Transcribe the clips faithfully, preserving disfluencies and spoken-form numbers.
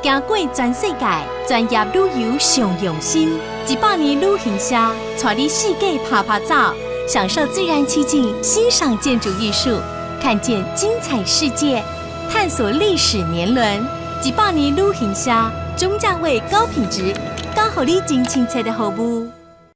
行过全世界，专业旅游上用心。一百年旅行社带你世界爬爬照，享受自然奇景，欣赏建筑艺术，看见精彩世界，探索历史年轮。一百年旅行社，中价位、高品质，刚好你真亲切的服务。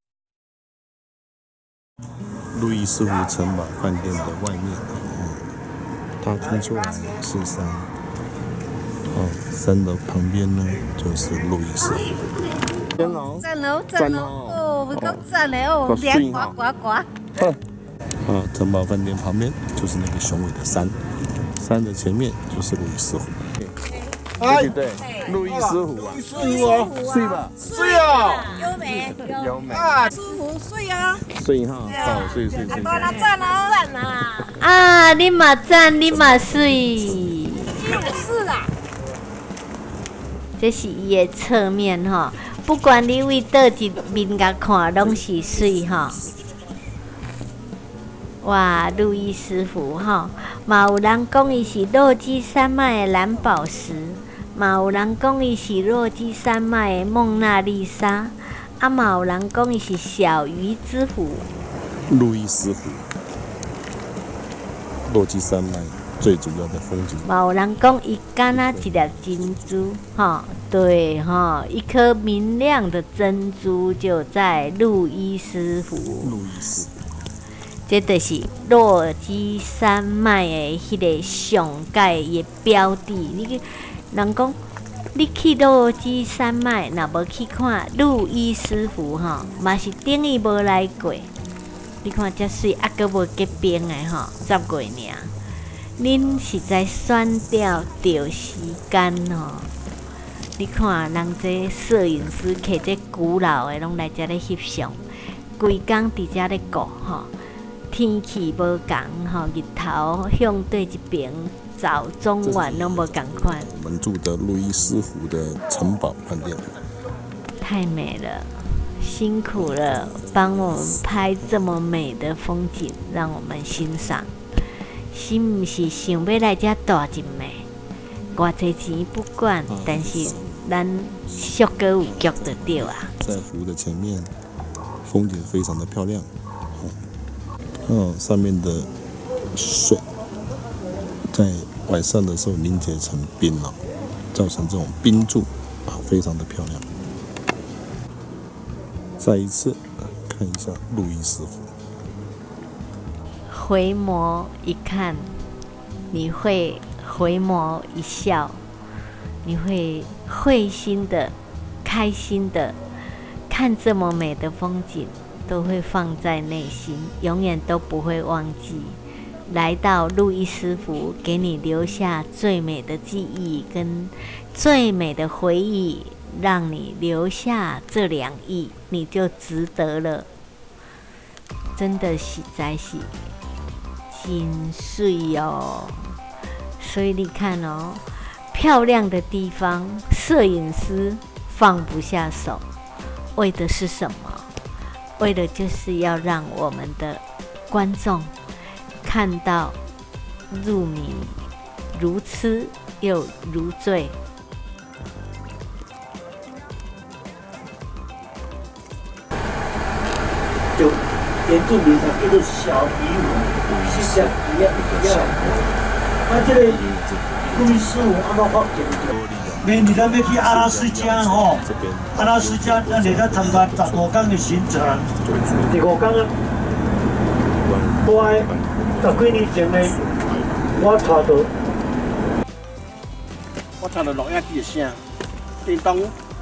路易斯湖城堡饭店的外面，嗯，它看出来是山。哦，山的旁边呢就是路易斯湖。赞哦， 赞哦，赞哦！哦，够赞的哦，凉呱呱呱。 啊，城堡饭店旁边就是那个雄伟的山，山的前面就是路易斯湖。对对对，路易斯湖啊， 路易斯湖哦， 水吧？ 水哦， 优美， 优美啊，斯湖水啊， 水哈，好水水水。 多啦赞哦，赞啊！啊，你嘛赞，你嘛水。是啦。这是伊的侧面吼，不管你为倒一面甲看，拢是水吼。哇，路易斯湖吼，嘛有人讲伊是落基山脉的蓝宝石，嘛有人讲伊是落基山脉的蒙娜丽莎，啊嘛有人讲伊是小鱼之湖。 路易斯湖，落基山脉最主要的风景。 嘛有人讲伊敢若一粒珍珠，哈，对哈，一颗明亮的珍珠就在路易斯湖。 路易斯湖。 这就是落基山脉的迄个上界的标的。你人讲，你去落基山脉，若无去看路易斯湖吼，嘛是等于无来过。你看遮水，啊，阁无结冰的吼，十月尔。恁实在选掉着时间吼。你看人这摄影师摕这古老的，拢来遮咧翕相，规工伫遮咧顾吼。天气无共吼，日头向对一边照，中晚拢无共款。 我们住的路易斯湖的城堡饭店， 太美了，辛苦了，帮我们拍这么美的风景，让我们欣赏。是毋是想要来遮住一暝？偌济钱不管，啊、但是咱俗个有脚就对啊。 在湖的前面，风景非常的漂亮。嗯，上面的水在晚上的时候凝结成冰了，造成这种冰柱啊，非常的漂亮。再一次看一下路易斯湖， 回眸一看，你会回眸一笑，你会会心的、开心的看这么美的风景。都会放在内心，永远都不会忘记。来到路易斯湖，给你留下最美的记忆跟最美的回忆，让你留下这两亿，你就值得了。真的实在是真水哦！所以你看哦，漂亮的地方，摄影师放不下手，为的是什么？为的就是要让我们的观众看到入迷、如痴又如醉。 就原住民它叫做小皮虎，是像一样一样。啊，这个路易斯湖安怎发现？明日咱要去阿拉斯加吼，阿拉斯加咱会当参加十五天的行程。第五天啊，我十几年前呢，我查到，我查到录影机的声，叮当。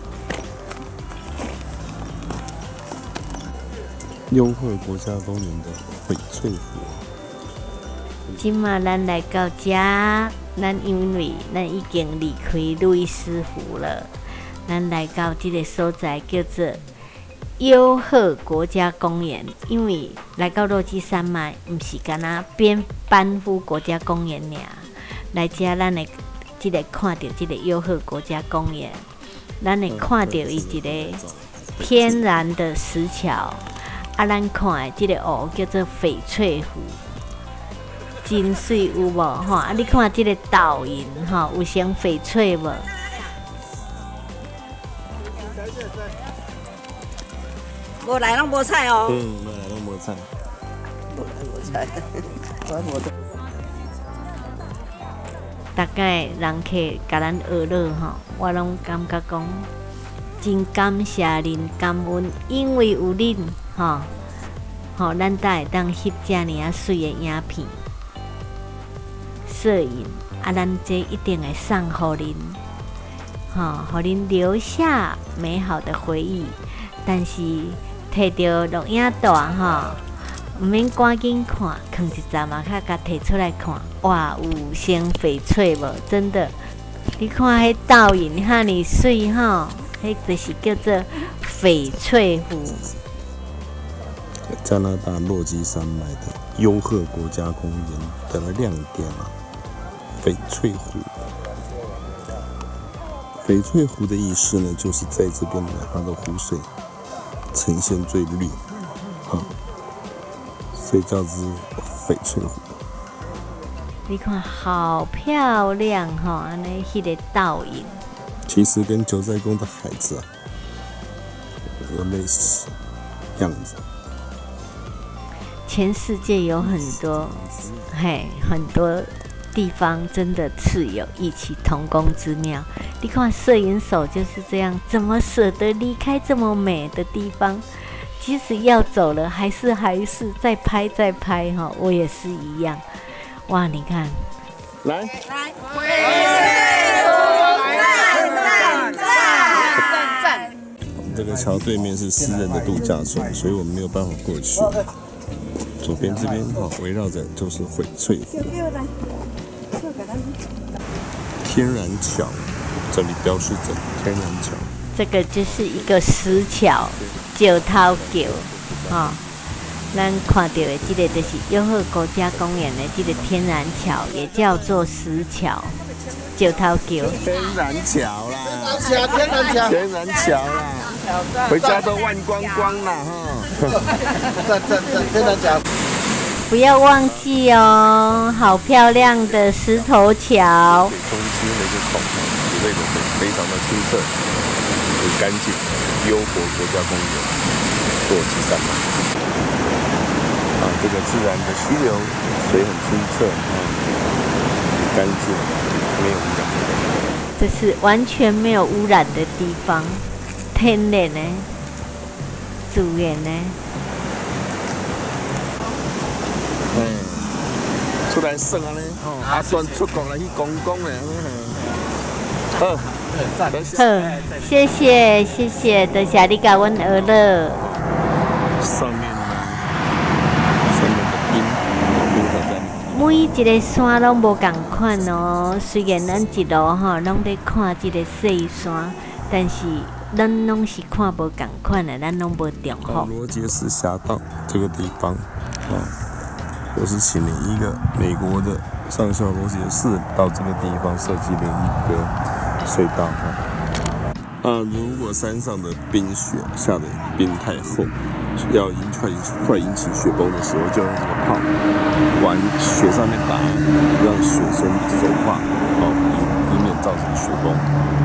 优鹤国家公园的翡翠湖。 今嘛，咱来到这。咱因为咱已经离开路易斯湖了，咱来到这个所在叫做优鹤国家公园。因为来到落基山脉，毋是干那边班夫国家公园尔，来遮咱会即个看到即个优鹤国家公园，咱会看到伊一个天然的石桥，啊，咱看的即个湖叫做翡翠湖。真水有无吼？啊，你看这个倒影吼，有像翡翠无？ 无来拢无菜哦。 嗯，无来拢无菜。 无来无菜，我无。 大概人客甲咱学乐吼，我拢感觉讲真感谢恁，感恩，因为有恁吼，吼咱才会当翕遮尔啊水的影片、摄影，啊，咱这一定会送互恁，吼，互恁留下美好的回忆。但是摕到录影带吼。毋免赶紧看，放一站嘛，较甲摕出来看。哇，有先翡翠无？真的，你看迄倒影遐尼水吼，迄就是叫做翡翠湖。 加拿大落基山脉的优鹤国家公园的亮点啊，翡翠湖。翡翠湖的意思呢，就是在这边呢，它的湖水呈现最绿，啊。所以叫做翡翠湖。 你看好漂亮吼，安尼迄个倒影。 其实跟九寨沟的海子啊有类似样子。 全世界有很多，嘿，很多地方真的是有异曲同工之妙。你看摄影手就是这样，怎么舍得离开这么美的地方？即使要走了，还是还是再拍再拍哈，我也是一样。哇，你看， 来来，翡翠湖，赞赞赞赞！ 这个桥对面是私人的度假村，所以我们没有办法过去。左边这边哈，围绕着就是翡翠湖，天然桥，这里标示着天然桥。 这个就是一个石桥。石头桥，吼，咱看到的这个就是优鹤国家公园的这个天然桥，也叫做石桥、石头桥。 天然桥啦，天然桥，天然桥啦，回家都忘光光啦哈。 这这这天然桥， 不要忘记哦，好漂亮的石头桥。 中间的一个孔，水位的水非常的清澈，很干净。优活国家公园，落基山脉啊，这个自然的溪流，水很清澈啊，很干净，没有污染。 这是完全没有污染的地方，天然的、自然的。 嗯，出来耍啊呢，阿酸出国来去公公的，好。 好，谢谢谢谢，多谢你甲阮学乐。 上面呢，上面的冰，冰在这里。 每一个山拢无共款哦，虽然咱一路吼拢在看这个细山，但是咱拢是看无共款的，咱拢无重复。 罗杰斯峡道这个地方，啊，我是请了一个美国的上校罗杰斯到这个地方设计了一个。隧道哈，啊，如果山上的冰雪下的冰太厚，要引快快引起雪崩的时候，就用这个炮往雪上面打，让雪先融化，哦，以以免造成雪崩。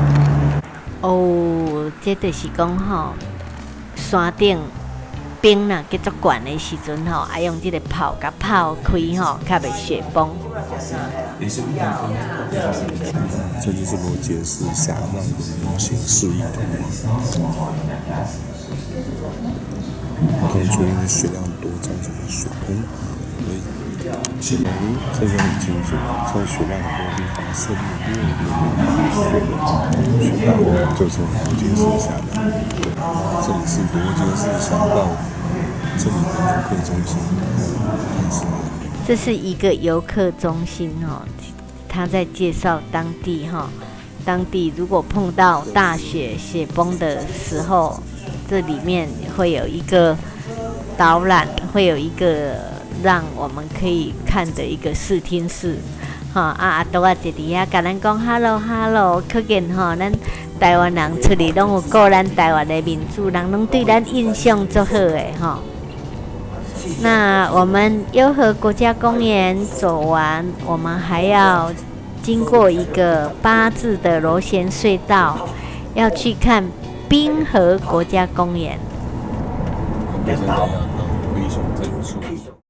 哦，这就是讲吼，山顶冰呐结足悬的时阵吼，爱用这个炮甲炮开吼，较袂雪崩。 这就是罗杰斯峡道的模型示意图。当初因为雪量多，造成了雪崩，所以雪崩这个很清楚，在雪量很多地方设立六个雪雪道，就是罗杰斯峡道。这里是罗杰斯峡道，这里的游客中心，但是。 这是一个游客中心哦，他在介绍当地哈，当地如果碰到大雪雪崩的时候，这里面会有一个导览，会有一个让我们可以看的一个视听室，哈啊啊，都啊一伫遐甲咱讲 hello hello， 可见吼咱台湾人出去拢有顾咱台湾的民主，人拢对咱印象足好的吼。那我们优和国家公园走完，我们还要经过一个八字的螺旋隧道，要去看滨河国家公园。 我们现在要到灰熊镇处。